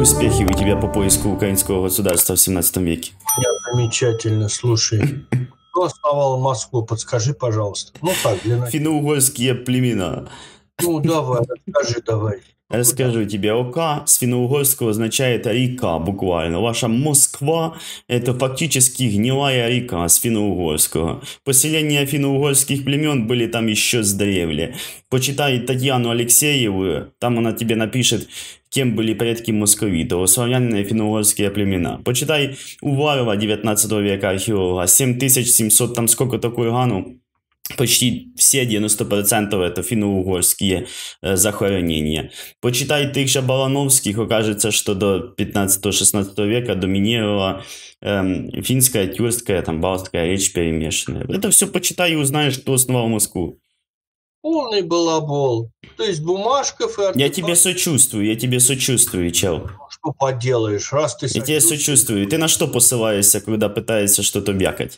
успехи у тебя по поиску украинского государства в 17 веке? Замечательно, слушай. Кто основал Москву? Подскажи, пожалуйста. Ну так, для начала. Финно-угорские племена. Ну давай, расскажи давай. Расскажу тебе, Ока с финно-угорского означает река, буквально. Ваша Москва – это фактически гнилая река с финно-угорского. Поселения финно-угорских племен были там еще с древле. Почитай Татьяну Алексееву, там она тебе напишет, кем были предки московитов, славяне финно-угорские племена. Почитай Уварова 19 века археолога, 7700 там сколько-то кургану. Почти все 90% это финно-угорские захоронения. Почитай тех же Балановских, окажется, что до 15-16 века доминировала финская, тюркская, там, балтская речь перемешанная. Это все почитай и узнаешь, кто основал Москву. Полный балабол. То есть Бумажков и артефакт. Я тебе сочувствую, чел. Что поделаешь, раз ты Я тебе сочувствую. Ты на что посылаешься, когда пытаешься что-то бякать?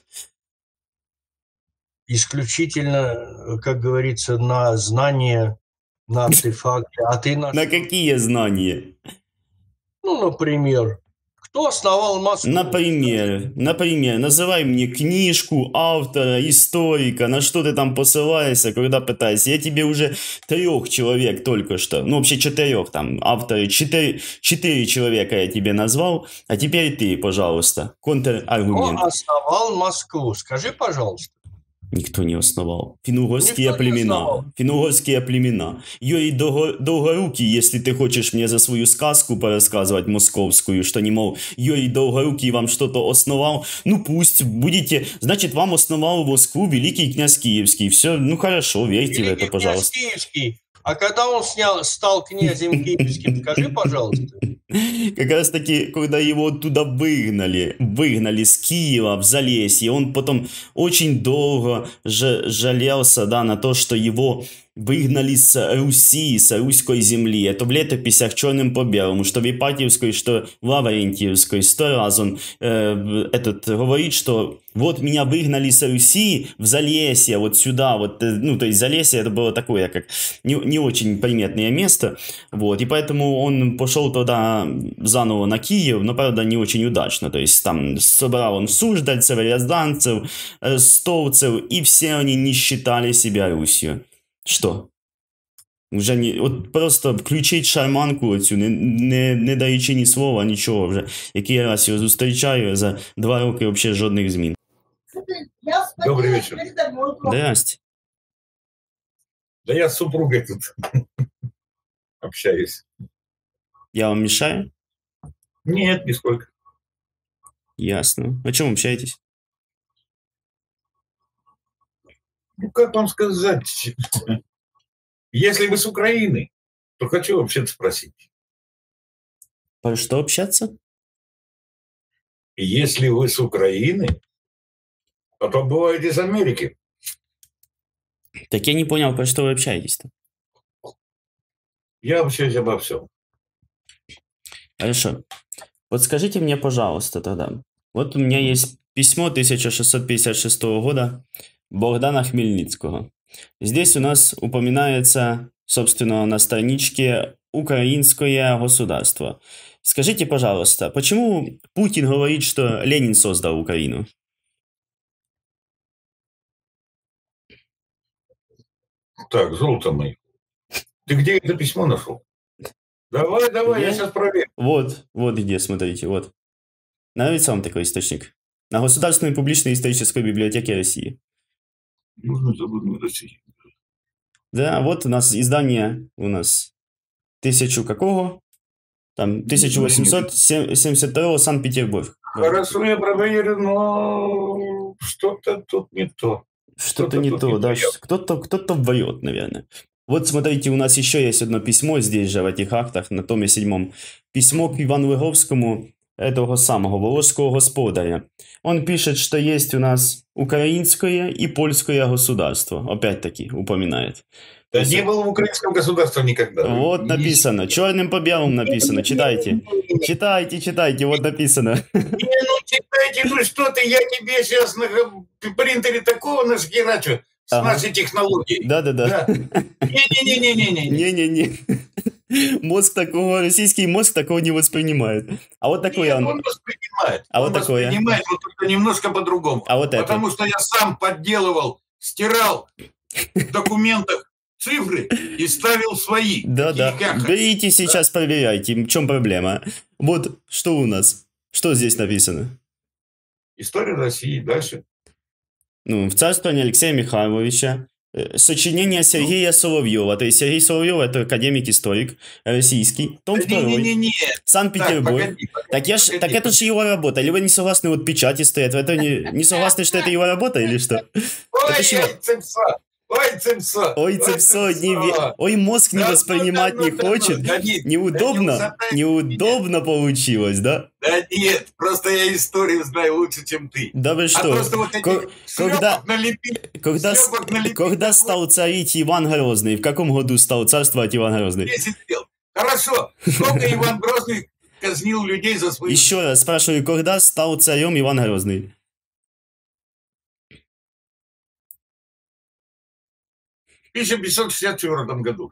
Исключительно, как говорится, на знания, на артефакты. А ты на какие знания? Ну, например, кто основал Москву? Например, называй мне книжку, автора, историка, на что ты там посылаешься, когда пытаешься. Я тебе уже 3 человек только что, ну вообще 4 там, авторы, 4 человека я тебе назвал, а теперь ты, пожалуйста, контраргумент. Кто основал Москву? Скажи, пожалуйста. Никто не основал. Финно-угорские племена. Юрий Долгорукий, если ты хочешь мне за свою сказку порассказывать московскую, что не мол, Юрий Долгорукий вам что-то основал, ну пусть, будете, значит вам основал Москву великий князь Киевский. Все, ну хорошо, верьте в это, пожалуйста. Князь Киевский. А когда он стал князем киевским, скажи, пожалуйста. Как раз таки, когда его оттуда выгнали с Киева в Залесье, он потом очень долго жалелся, да, на то, что его выгнали с Руси, с русской земли. Это в летописях черным по белому, что в Ипатьевской, что в Лаврентьевской. 100 раз он говорит, что вот меня выгнали с Руси в Залесье, вот сюда, вот, ну, то есть Залесье это было такое, как не очень приметное место, вот, и поэтому он пошел туда заново на Киев, но, правда, не очень удачно, то есть там собрал он суждальцев, рязанцев, столцев, и все они не считали себя Русью. Что? Вже не, от просто включіть шарманку оцю, не даючи ні слова, нічого вже. Який раз його зустрічаю, за 2 роки взагалі жодних змін. Добрый вечер. Здрасте. Да я с супругой тут общаюсь. Я вам мешаю? Нет, нисколько. Ясно. О чем общаетесь? Ну, как вам сказать? Если вы с Украины, то хочу вообще-то спросить. Про что общаться? Если вы с Украины, то бываете из Америки. Так я не понял, про что вы общаетесь-то. Я общаюсь обо всем. Хорошо. Вот скажите мне, пожалуйста, тогда. Вот у меня есть письмо 1656 года Богдана Хмельницкого. Здесь у нас упоминается, собственно, на страничке «Украинское государство». Скажите, пожалуйста, почему Путин говорит, что Ленин создал Украину? Так, золото мое. Ты где это письмо нашел? Давай, я сейчас проверю. Вот где, смотрите, вот. Нравится вам такой источник? На Государственной публичной исторической библиотеке России. Нужно забыть России. Да, вот у нас издание, 1000 какого? Там 1872 Санкт-Петербург. Хорошо, я проверю, но что-то тут не то. Что-то не то, да. Кто-то врет, наверное. Вот смотрите, у нас еще есть одно письмо здесь же, в этих актах, на томе 7. Письмо к Ивану Виговскому, этого самого волжского господаря. Он пишет, что есть у нас украинское и польское государство. Опять-таки упоминает. Да не было в украинском государстве никогда. Вот написано, черным по белому написано, читайте. Читайте, вот написано. Не, ну читайте, ну что ты, я тебе сейчас на принтере такого насхерачу с нашей технологией. Да. Не-не-не. Не-не-не. Мозг такого, российский мозг такого не воспринимает. А вот такой Нет, он. он воспринимает. А Он вот такое. воспринимает, но только немножко по-другому. А вот это. Потому что я сам подделывал, стирал в документах цифры и ставил свои. Да-да. Такие, как Берите сейчас, проверяйте. В чем проблема? Вот что у нас. Что здесь написано? история России. Дальше. Ну, в царствовании Алексея Михайловича. Сочинение Сергея Соловьева. То есть Сергей Соловьев это академик-историк российский. Том 2. Не-не-не. Санкт-Петербург. Погоди. Так это же его работа. Или вы не согласны, вот печати стоят. Вы это не согласны, что это его работа, или что? Ой, Это цепса. Ой, цепса. Ой, цепсо, ой, мозг не воспринимать не хочет. Неудобно получилось, да? Да нет, просто я историю знаю лучше, чем ты. Да вы что? Просто вот Когда стал царить Иван Грозный? В каком году стал царствовать Иван Грозный? 10 лет. Хорошо. Сколько Иван Грозный казнил людей за свои... Еще раз спрашиваю, когда стал царем Иван Грозный? В 1564 году.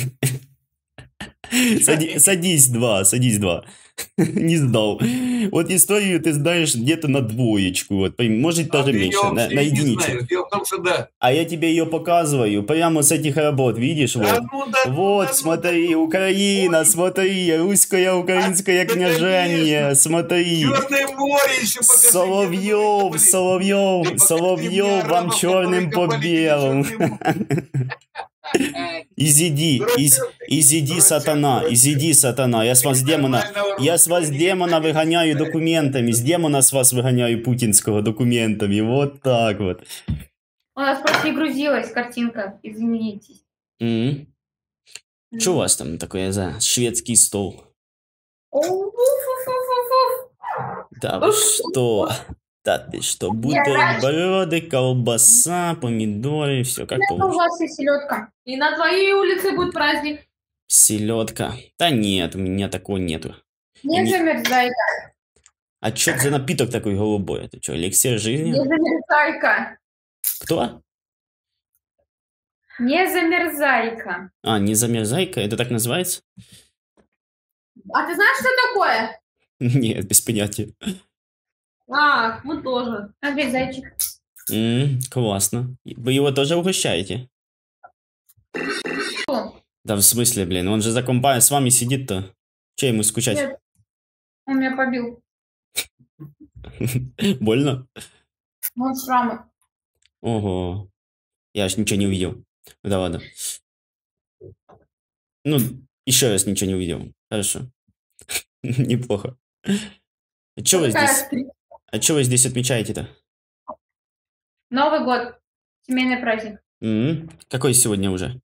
Садись два. Не сдал. Вот историю ты знаешь где-то на двоечку. Вот, может даже меньше, на единичку. Дело в том, что да. А я тебе ее показываю прямо с этих работ, видишь? Вот, вот смотри, Украина, смотри, русское украинское княжение, смотри. Черное море еще покажи. Соловьев вам черным по белому. Изиди, сатана, я с вас демона выгоняю документами, с демона с вас выгоняю путинского документами, вот так вот. У нас просто не грузилась картинка, извините. Что у вас там такое за шведский стол? Да вы что? Да ты что, бутерброды, колбаса, помидоры, все как положено. У вас и селедка. И на твоей улице будет праздник. Селедка. Да нет, у меня такого нету. Не замерзайка. А что за напиток такой голубой? Это что, эликсир жизни? Не замерзайка. Кто? Не замерзайка. А, не замерзайка? Это так называется? А ты знаешь, что такое? Нет, без понятия. А, мы тоже. Опять зайчик. Классно. Вы его тоже угощаете? Что? Да в смысле, блин, он же за компа с вами сидит-то. Че ему скучать? Нет. Он меня побил. Больно? Вон шрамы. Ого. Я аж ничего не увидел. Да ладно. Ну, еще раз ничего не увидел. Хорошо. Неплохо. А что вы здесь отмечаете-то? Новый год. Семейный праздник. Какой сегодня уже?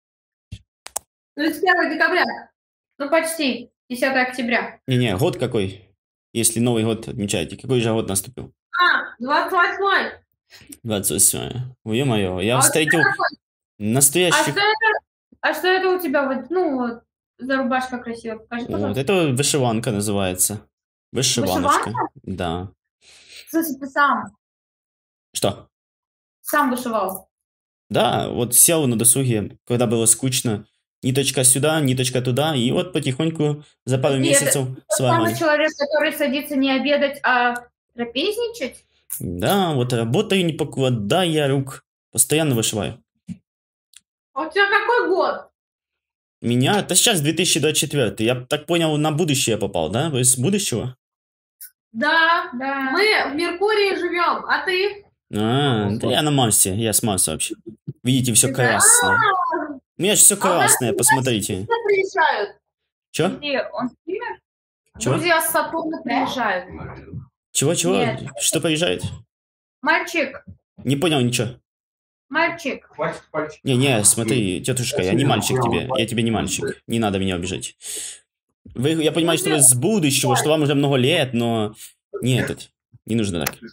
31 декабря. Ну, почти. 10 октября. Не-не, год какой? Если Новый год отмечаете. Какой же год наступил? 28. 28. Ё-моё, я встретил настоящих... А что это у тебя? Вот, ну, вот, за рубашка красивая. Покажи, пожалуйста. Вот это вышиванка называется. Вышиваночка. Вышиванка? Да. Слушай, ты сам. Что? Сам вышивал. Да, вот сел на досуге, когда было скучно. Ниточка сюда, ниточка туда, и вот потихоньку за пару месяцев сварил. Ты человек, который садится не обедать, а трапезничать? Да, вот работаю, не покладая рук. Постоянно вышиваю. А у тебя какой год? Меня? Это сейчас 2024. Я так понял, на будущее попал, да? Вы из будущего? Да. Мы в Меркурии живем, а ты? Да я на Марсе, я с Марса вообще. Видите, все красное. У меня же все красное, посмотрите. Приезжают. Чё? Он стример? Друзья с Сатурна приезжают. Чего? Нет. Что приезжает? Мальчик. Не понял ничего. Мальчик. Не, смотри, тетушка, я не мальчик тебе. Я тебе не мальчик. Не надо меня обижать. Я понимаю, что вы с будущего, что вам уже много лет, но... Нет, не нужно так.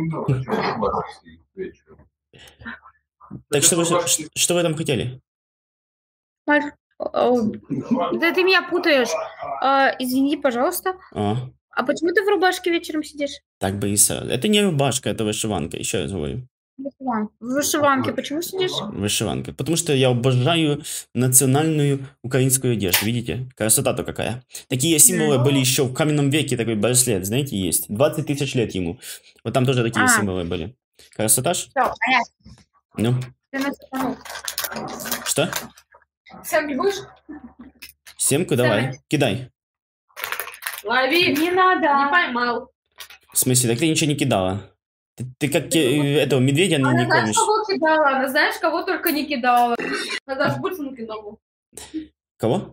Так что вы там хотели? Да ты меня путаешь. Извини, пожалуйста. А почему ты в рубашке вечером сидишь? Так бы и сразу. Это не рубашка, это вышиванка, еще раз говорю. В вышиванке почему сидишь? Вышиванка. Потому что я обожаю национальную украинскую одежду. Видите? Красота-то какая. Такие символы были еще в каменном веке. Такой браслет, знаете, есть. 20 тысяч лет ему. Вот там тоже такие символы были. Красота ж? Все, понятно. Ну, Ты насыпанул. что? Семки будешь? Семку давай. Кидай. Лови. Не надо. Не поймал. В смысле, так ты ничего не кидала. Ты как этого медведя не Она знаешь, кормишь. кого кидала? Она знаешь, кого только не кидала. Она даже бусину кидала. Кого?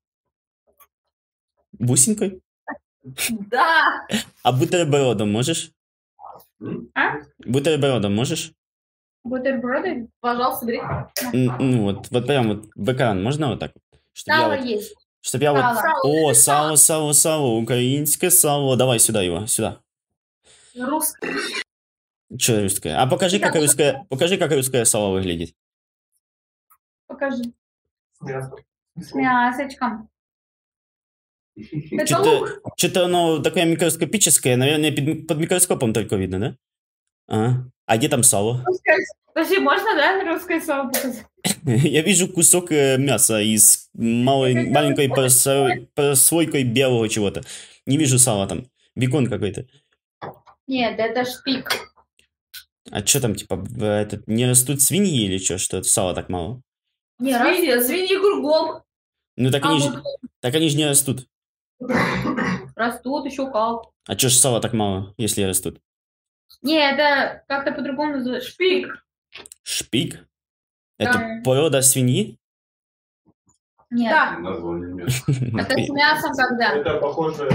Бусинкой? Да. А бутербродом можешь? А? Бутербродом можешь? Бутерброды? Пожалуйста, бери. Ну вот прям вот в экран можно вот так? Чтоб я Сало вот, есть. чтоб я вот... Сало. О, сало, украинское сало. Давай сюда его, сюда. Русское. Че русское? А покажи, как русское сало выглядит. Покажи. С мясочком. Это лук. Что-то оно такое микроскопическое, наверное, под микроскопом только видно, да? А где там сало? Подожди, можно, да, русское сало показать? Я вижу кусок мяса из маленькой прослойкой белого чего-то. Не вижу сала там. Бекон какой-то. Нет, это шпик. А что там, типа, не растут свиньи или что сала так мало? Не, свиньи кругом. Ну так они же не растут. Растут еще как. А что ж сала так мало, если растут? Не, это как-то по-другому называется. Шпик. Шпик? Да. Это порода свиньи? Нет. Да. Это с мясом когда. Это похоже...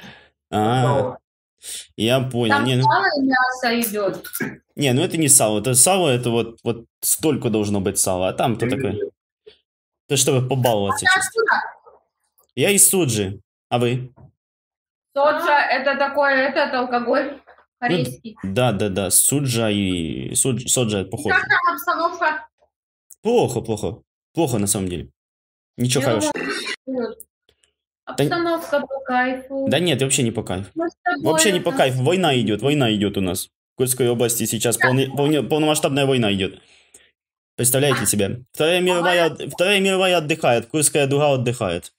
Я понял. Там сало и мясо идет. Не, ну это не сало. Это сало, это вот столько должно быть сала. А там кто такой? То, чтобы побаловаться. Я из Суджи. А вы? Соджа это такой, этот алкоголь корейский. Да. Суджа и... Соджа похоже. Как там обстановка? Плохо. Плохо на самом деле. Ничего хорошего. Обстановка по кайфу. Да нет, вообще не по кайфу. Вообще не по кайфу. Война идет у нас. В Курской области сейчас полномасштабная война идет. Представляете себе? Вторая мировая отдыхает, Курская дуга отдыхает.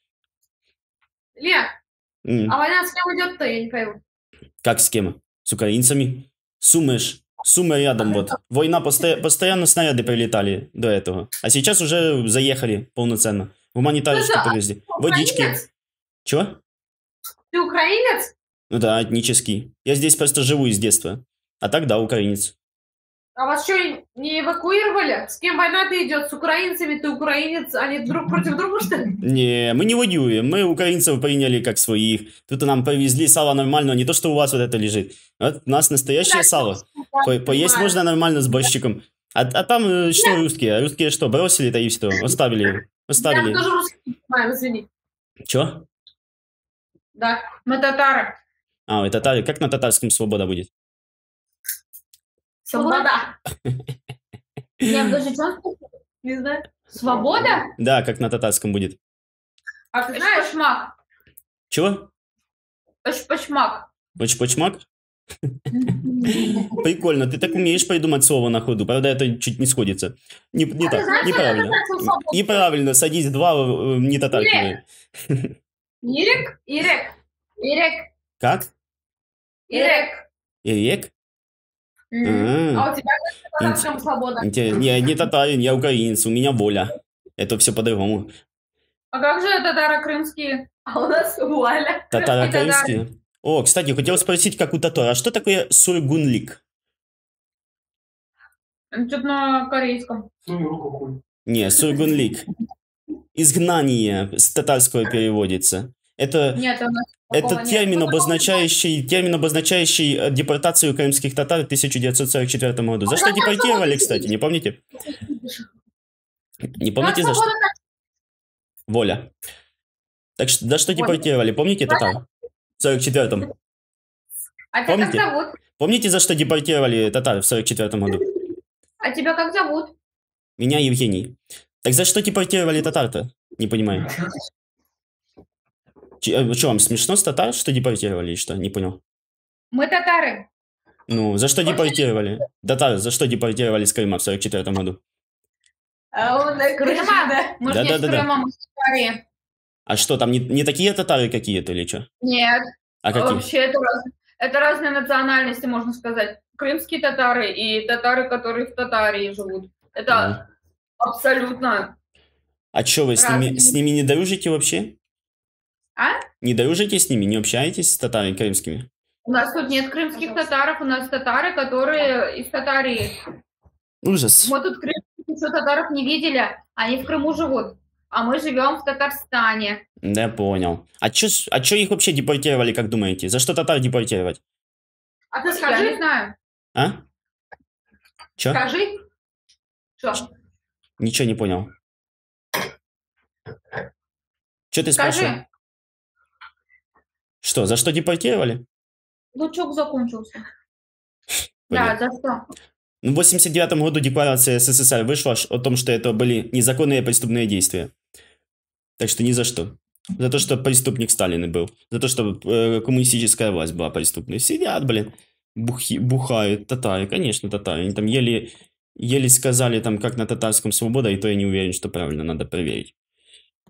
Лен, а война с кем идет-то, я не пойму. Как с кем? С украинцами? Сумы рядом вот. Война, постоянно снаряды прилетали до этого. А сейчас уже заехали полноценно. Гуманитарочку повезли. Водички. Чего? Ты украинец? Ну да, этнический. Я здесь просто живу с детства. А так да, украинец. А вас что, не эвакуировали? С кем война-то идет? С украинцами? Ты украинец? Они друг против друга, что ли? Не, мы не воюем. Мы украинцев приняли как своих. Тут нам повезли сало нормально, не то, что у вас вот это лежит. Вот у нас настоящее сало. Поесть можно нормально с борщиком. А там что русские? Русские что, бросили-то и все? Оставили. Я тоже русский не понимаю, извини. Чё? Да, мы татары. А, вы татары. Как на татарском свобода будет? Свобода. Я даже что? Не знаю. Свобода? Да, как на татарском будет. А ты знаешь шмак? Чего? Пашмак. Почмак? Прикольно, ты так умеешь придумать слово на ходу. Правда, это чуть не сходится. Не так, неправильно. Неправильно, садись два, не татарки. Ирек. Как? Ирек. Ирек? А у тебя как там свобода? Я не татарин, я украинец, у меня воля. Это все по-другому. А как же татаро-крымские? А у нас Вуаля. Татаро-крымские? О, кстати, хотел спросить, как у татар, а что такое сургунлик? Что-то на корейском. Не, сургунлик. Изгнание с татарского переводится. Это термин, обозначающий депортацию крымских татар в 1944 году. За что депортировали, кстати, не помните? Не помните за что? Воля. Так что, за что депортировали, помните татар? В 44-м. А тебя как зовут? Помните, за что депортировали татар в 44 году? А тебя как зовут? Меня Евгений. Так за что депортировали татар-то? Не понимаю. Что, вам смешно с татар, что депортировали или что? Не понял. Мы татары. Ну, за что депортировали? Татар за что депортировали с Крыма в 44 году? Крыма? Мы же не с Да-да-да-да. Крыма, мы с Татарии. А что, там не такие татары какие-то или что? Нет, А какие? вообще это разные национальности, можно сказать. Крымские татары и татары, которые в Татарии живут. Это абсолютно... А что, вы с ними не дружите вообще? А? Не дружите с ними, не общаетесь с татарами крымскими? У нас тут нет крымских татаров, у нас татары, которые из Татарии. Ужас. Мы тут крымских еще татаров не видели, они в Крыму живут, а мы живем в Татарстане. Да, я понял. А чё их вообще депортировали, как думаете? За что татар депортировать? А ты Я не скажи, знаю. А? Чё? скажи. Что? Ничего не понял. Чё ты спрашивал? Скажи, Что, за что депортировали? лучок закончился. Понятно. Да, за что? Ну, в 89 году декларация СССР вышла о том, что это были незаконные преступные действия. Так что ни за что. За то, что преступник Сталин был. За то, что коммунистическая власть была преступной. Сидят, блин, бухают татары. Конечно, татары. Они там еле сказали, там, как на татарском свобода, и то я не уверен, что правильно, надо проверить.